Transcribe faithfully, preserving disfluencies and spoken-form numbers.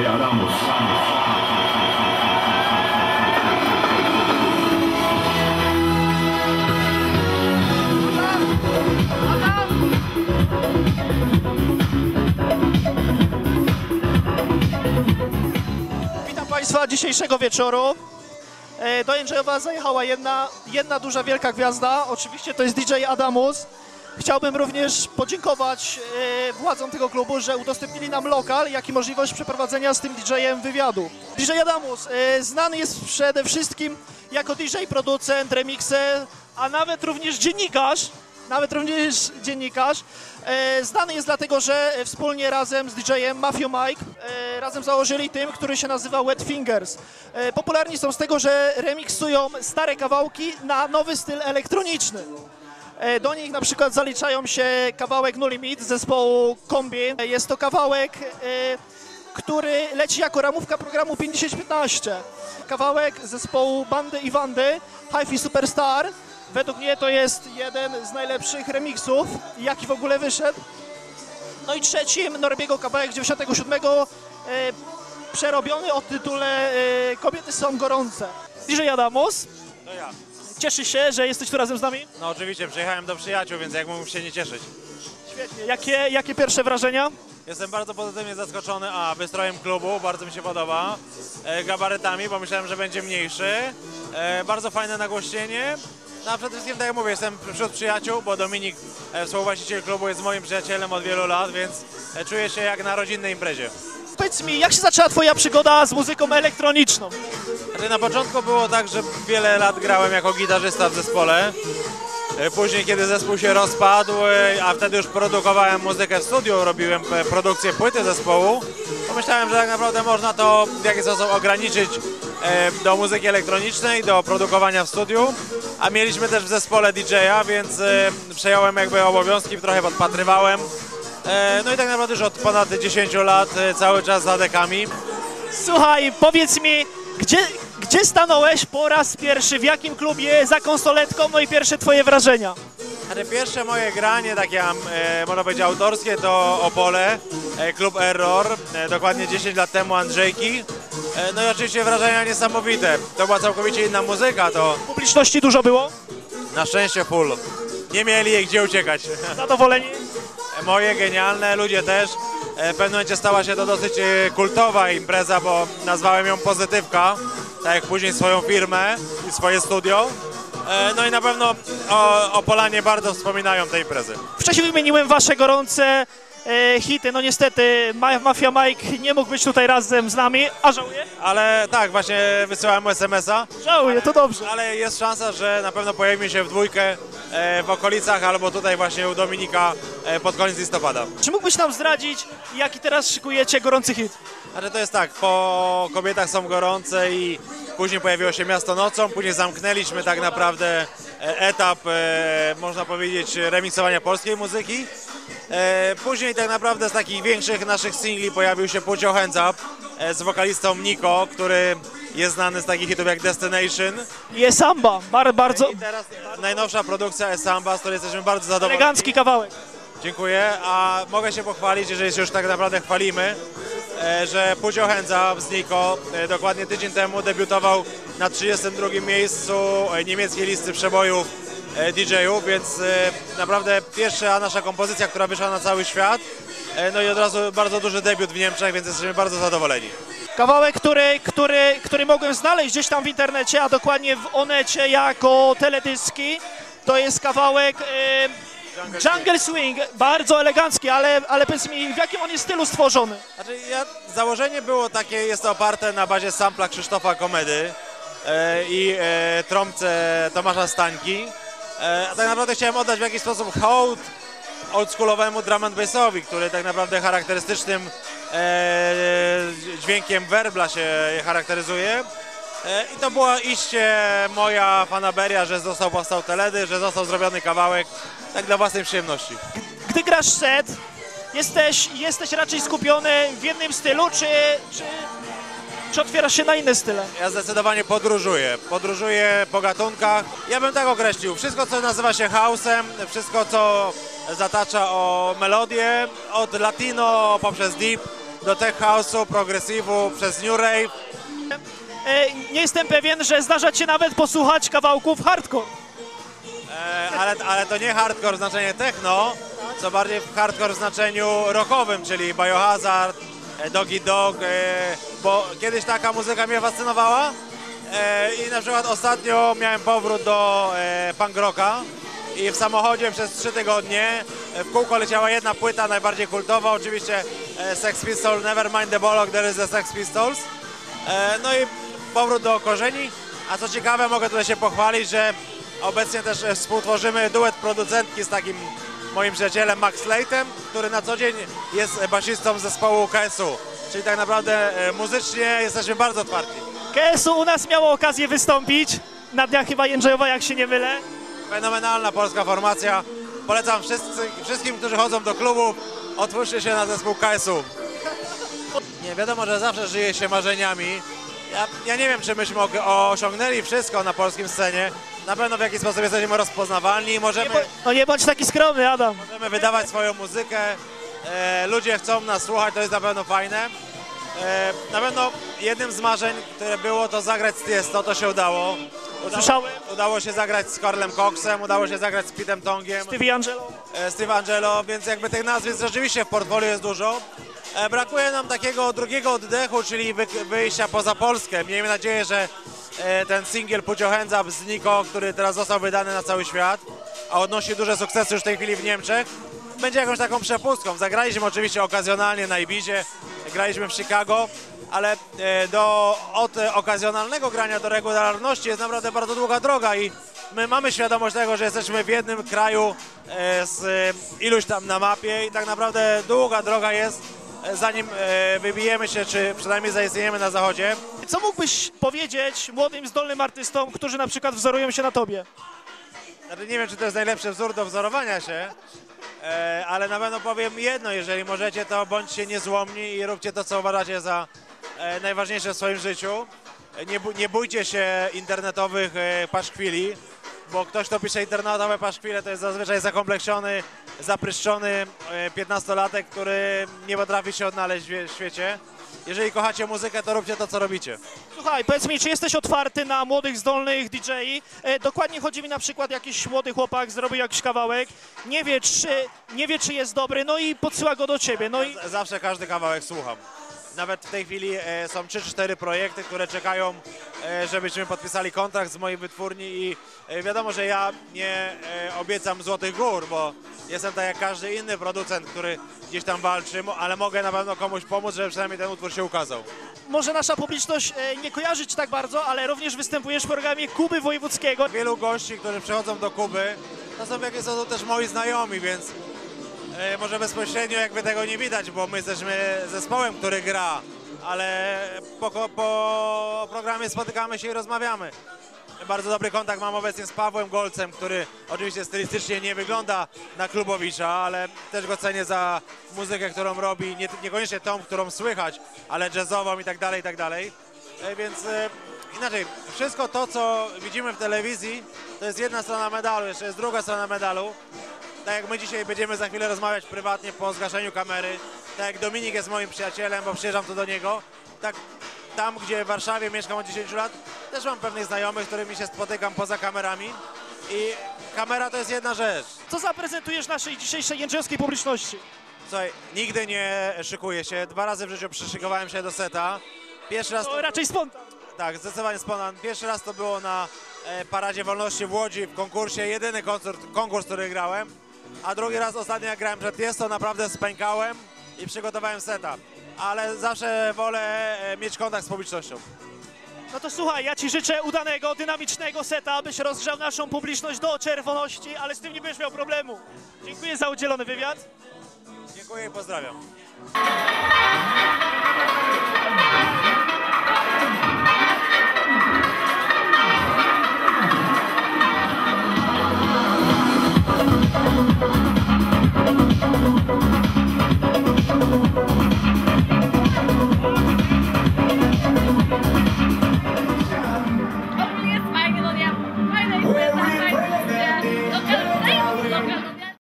Adamus. Witam Państwa dzisiejszego wieczoru. Do Jędrzejowa zajechała jedna, jedna duża, wielka gwiazda. Oczywiście to jest D J Adamus. Chciałbym również podziękować władzom tego klubu, że udostępnili nam lokal, jak i możliwość przeprowadzenia z tym D J-em wywiadu. D J Adamus znany jest przede wszystkim jako D J, producent, remixer, a nawet również dziennikarz. Nawet również dziennikarz. Znany jest dlatego, że wspólnie razem z D J-em Mafia Mike razem założyli tym, który się nazywa Wet Fingers. Popularni są z tego, że remiksują stare kawałki na nowy styl elektroniczny. Do nich na przykład zaliczają się kawałek No Limit z zespołu Kombi. Jest to kawałek, który leci jako ramówka programu pięćdziesiąt piętnaście. Kawałek zespołu Bandy i Wandy, Hi-Fi Superstar. Według mnie to jest jeden z najlepszych remixów, jaki w ogóle wyszedł. No i trzecim Norbiego kawałek z dziewięćdziesiątego siódmego, e, przerobiony o tytule e, Kobiety są gorące. D J Adamus, To ja. cieszy się, że jesteś tu razem z nami? No oczywiście, przyjechałem do przyjaciół, więc jak mógłbym się nie cieszyć. Świetnie. Jakie, jakie pierwsze wrażenia? Jestem bardzo pozytywnie zaskoczony, a wystrojem klubu, bardzo mi się podoba, e, gabarytami, bo myślałem, że będzie mniejszy, e, bardzo fajne nagłośnienie. No a przede wszystkim, tak jak mówię, jestem wśród przyjaciół, bo Dominik, e, współwłaściciel klubu, jest moim przyjacielem od wielu lat, więc e, czuję się jak na rodzinnej imprezie. Powiedz mi, jak się zaczęła twoja przygoda z muzyką elektroniczną? Znaczy, na początku było tak, że wiele lat grałem jako gitarzysta w zespole. E, Później, kiedy zespół się rozpadł, e, a wtedy już produkowałem muzykę w studiu, robiłem e, produkcję płyty zespołu, pomyślałem, że tak naprawdę można to w jakiś sposób ograniczyć e, do muzyki elektronicznej, do produkowania w studiu, a mieliśmy też w zespole D J-a, więc e, przejąłem jakby obowiązki, trochę podpatrywałem. E, No i tak naprawdę już od ponad dziesięciu lat e, cały czas za dekami. Słuchaj, powiedz mi, gdzie, gdzie stanąłeś po raz pierwszy, w jakim klubie, za konsoletką, no i pierwsze twoje wrażenia? Ale pierwsze moje granie, takie e, można powiedzieć autorskie, to Opole, e, klub Error, e, dokładnie dziesięć lat temu Andrzejki. E, no i oczywiście wrażenia niesamowite. To była całkowicie inna muzyka, to Publiczności dużo było? na szczęście full. Nie mieli jej gdzie uciekać. Zadowoleni? E, Moje genialne, ludzie też. E, W pewnym momencie stała się to dosyć e, kultowa impreza, bo nazwałem ją Pozytywka, tak jak później swoją firmę i swoje studio. E, No i na pewno o, Opolanie bardzo wspominają te imprezy. Wcześniej wymieniłem wasze gorące e, hity, no niestety Ma Mafia Mike nie mógł być tutaj razem z nami, a żałuję? Ale tak, właśnie wysyłałem mu es em es a, Żałuję, to dobrze. ale jest szansa, że na pewno pojawimy się w dwójkę e, w okolicach albo tutaj właśnie u Dominika e, pod koniec listopada. Czy mógłbyś nam zdradzić, jaki teraz szykujecie gorący hit? Ale to jest tak, po Kobietach są gorące i później pojawiło się Miasto nocą, później zamknęliśmy tak naprawdę e, etap, e, można powiedzieć, remiksowania polskiej muzyki. E, Później tak naprawdę z takich większych naszych singli pojawił się Put Your Hands Up e, z wokalistą Niko, który jest znany z takich hitów jak Destination. Jest samba, bar bardzo I teraz najnowsza produkcja E-Samba, z której jesteśmy bardzo zadowoleni. elegancki kawałek. Dziękuję, a mogę się pochwalić, jeżeli się już tak naprawdę chwalimy, e, że Put Your Hands Up z Niko e, dokładnie tydzień temu debiutował na trzydziestym drugim miejscu e, niemieckiej listy przebojów e, D J-ów, więc e, naprawdę pierwsza nasza kompozycja, która wyszła na cały świat, e, no i od razu bardzo duży debiut w Niemczech, więc jesteśmy bardzo zadowoleni. Kawałek, który, który, który mogłem znaleźć gdzieś tam w internecie, a dokładnie w Onecie jako teledyski, to jest kawałek e, Jungle Swing, bardzo elegancki, ale, ale powiedz mi, w jakim on jest stylu stworzony? Znaczy, ja, założenie było takie, jest to oparte na bazie sampla Krzysztofa Komedy e, i e, trąbce Tomasza Stańki. E, a tak naprawdę chciałem oddać w jakiś sposób hołd oldschoolowemu drum and bassowi, który tak naprawdę charakterystycznym e, dźwiękiem werbla się charakteryzuje. E, I to była iście moja fanaberia, że został powstał teledy, że został zrobiony kawałek tak dla własnej przyjemności. Gdy grasz set, jesteś, jesteś raczej skupiony w jednym stylu, czy, czy, czy otwierasz się na inne style? Ja zdecydowanie podróżuję. Podróżuję po gatunkach. Ja bym tak określił. Wszystko, co nazywa się house'em, wszystko, co zatacza o melodię, od latino poprzez deep, do tech house'u, progresywu, przez new rave. E, nie jestem pewien, że zdarza ci się nawet posłuchać kawałków hardcore. E, ale, ale to nie hardcore w znaczeniu techno, co bardziej hardcore w znaczeniu rockowym, czyli Biohazard, e, Doggy Dog, e, bo kiedyś taka muzyka mnie fascynowała e, i na przykład ostatnio miałem powrót do e, punk rocka i w samochodzie przez trzy tygodnie e, w kółko leciała jedna płyta najbardziej kultowa, oczywiście e, Sex Pistols, Nevermind the Bollock, There is the Sex Pistols. E, no i powrót do korzeni, a co ciekawe mogę tutaj się pochwalić, że obecnie też współtworzymy duet producentki z takim moim przyjacielem Max Slate'em, który na co dzień jest basistą zespołu K S U. Czyli tak naprawdę e, muzycznie jesteśmy bardzo otwarci. K S U u nas miało okazję wystąpić na dniach chyba Jędrzejowa, jak się nie mylę. Fenomenalna polska formacja. Polecam wszyscy, wszystkim, którzy chodzą do klubu, otwórzcie się na zespół K S U. Nie, wiadomo, że zawsze żyje się marzeniami. Ja, ja nie wiem, czy myśmy osiągnęli wszystko na polskim scenie. Na pewno w jakiś sposób jesteśmy rozpoznawalni i możemy, Nie bo, no nie bądź taki skromny, Adam. możemy wydawać swoją muzykę. E, ludzie chcą nas słuchać, to jest na pewno fajne. E, na pewno jednym z marzeń, które było, to zagrać z Tiesto, to się udało. udało. Słyszałem. Udało się zagrać z Karlem Coxem, udało się zagrać z Pitem Tongiem, Stevie Angelo. e, Steve Angelo, więc jakby tych nazwisk rzeczywiście w portfolio jest dużo. E, brakuje nam takiego drugiego oddechu, czyli wy, wyjścia poza Polskę. Miejmy nadzieję, że e, ten singiel Put Your Hands Up z Niko, który teraz został wydany na cały świat, a odnosi duże sukcesy już w tej chwili w Niemczech, będzie jakąś taką przepustką. Zagraliśmy oczywiście okazjonalnie na Ibizie, graliśmy w Chicago, ale e, do, od e, okazjonalnego grania do regularności jest naprawdę bardzo długa droga i my mamy świadomość tego, że jesteśmy w jednym kraju e, z e, iluś tam na mapie i tak naprawdę długa droga jest, e, zanim e, wybijemy się, czy przynajmniej zaistniejemy na zachodzie. Co mógłbyś powiedzieć młodym, zdolnym artystom, którzy na przykład wzorują się na tobie? Znaczy, nie wiem, czy to jest najlepszy wzór do wzorowania się, e, ale na pewno powiem jedno, jeżeli możecie, to bądźcie niezłomni i róbcie to, co uważacie za e, najważniejsze w swoim życiu. E, nie, bó- nie bójcie się internetowych e, paszkwili, bo ktoś, kto pisze internetowe paszkwile, to jest zazwyczaj zakompleksiony, zapryszczony e, piętnastolatek, który nie potrafi się odnaleźć w, w świecie. Jeżeli kochacie muzykę, to róbcie to, co robicie. Słuchaj, powiedz mi, czy jesteś otwarty na młodych, zdolnych D J? E, dokładnie chodzi mi na przykład jakiś młody chłopak zrobił jakiś kawałek, nie wie, czy, nie wie, czy jest dobry, no i podsyła go do ciebie. No i Z- Zawsze każdy kawałek słucham. Nawet w tej chwili e, są trzy cztery projekty, które czekają, e, żebyśmy podpisali kontrakt z mojej wytwórni i e, wiadomo, że ja nie e, obiecam złotych gór, bo jestem tak jak każdy inny producent, który gdzieś tam walczy, mo- ale mogę na pewno komuś pomóc, żeby przynajmniej ten utwór się ukazał. może nasza publiczność e, nie kojarzy ci tak bardzo, ale również występujesz w programie Kuby Wojewódzkiego. Wielu gości, którzy przychodzą do Kuby, to są w jakiś sposób też moi znajomi, więc e, może bezpośrednio jakby tego nie widać, bo my jesteśmy zespołem, który gra, ale po, ko- po programie spotykamy się i rozmawiamy. Bardzo dobry kontakt mam obecnie z Pawłem Golcem, który oczywiście stylistycznie nie wygląda na Klubowicza, ale też go cenię za muzykę, którą robi, nie, niekoniecznie tą, którą słychać, ale jazzową i tak dalej, i tak dalej. E, Więc e, inaczej, wszystko to, co widzimy w telewizji, to jest jedna strona medalu, jeszcze jest druga strona medalu. Tak jak my dzisiaj będziemy za chwilę rozmawiać prywatnie po zgaszeniu kamery, tak jak Dominik jest moim przyjacielem, bo przyjeżdżam tu do niego, tak tam, gdzie w Warszawie mieszkam od dziesięciu lat, też mam pewnych znajomych, z którymi się spotykam poza kamerami i kamera to jest jedna rzecz. Co zaprezentujesz naszej dzisiejszej jędrzejowskiej publiczności? Słuchaj, nigdy nie szykuję się, dwa razy w życiu przyszykowałem się do seta. Pierwszy raz To to, raczej spontan. tak, zdecydowanie spontan. Pierwszy raz to było na e, Paradzie Wolności w Łodzi w konkursie, jedyny koncert, konkurs, który grałem, a drugi raz ostatnio jak grałem przed Tiesto, naprawdę spękałem i przygotowałem seta. Ale zawsze wolę e, mieć kontakt z publicznością. No to słuchaj, ja ci życzę udanego, dynamicznego seta, abyś rozgrzał naszą publiczność do czerwoności, ale z tym nie będziesz miał problemu. Dziękuję za udzielony wywiad. Dziękuję i pozdrawiam. Thank you.